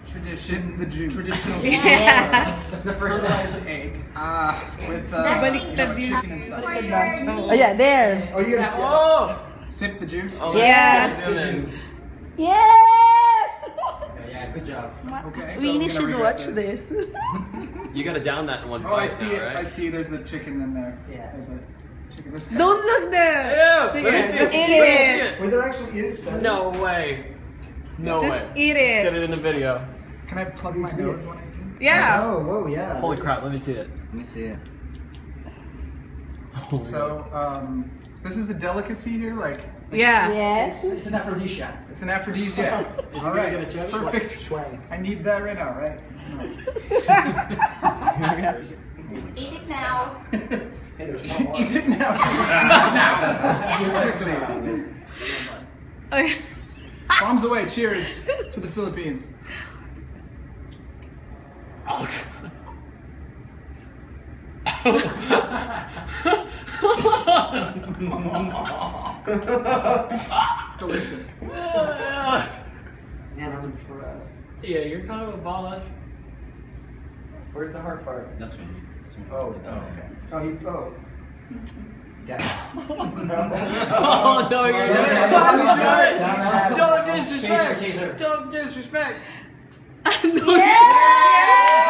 Tradition. The juice. Traditional. Yes. That's the fertilized egg. With chicken inside. Oh yeah, there. Oh, you got. Oh! Sip the juice. Oh, Yes. The juice. Yes. Yeah, good job. Okay. so We I'm gonna should regret watch this. You gotta down that in one Oh, I bite see now, it. right? I see. There's the chicken in there. Yeah. There's the chicken. There's Don't look there. Ew! Let me see Just it. eat Let me see it. Wait, there actually is feathers? No way. No Just way. eat Let's get it. it in the video. Can I plug my see nose it? when I eat? Yeah. Oh, whoa, yeah. Holy crap, let me see it. Let me see it. Holy So, this is a delicacy here, like. Yeah. It's an aphrodisiac. It's an aphrodisiac. Is All it right. gonna get a judge? Perfect. Schwang. I need that right now, right? Eat it now. Hey, there's one more. Eat it now. Now. Quickly. Okay. Bombs away. Cheers to the Philippines. It's delicious. Man, I'm impressed. Yeah, you're kind of a boss. Where's the hard part? That's what he's. Oh, okay. Oh, he. Oh. Yeah. Oh no, you're Down, Don't disrespect. Taser. Don't disrespect. Yeah.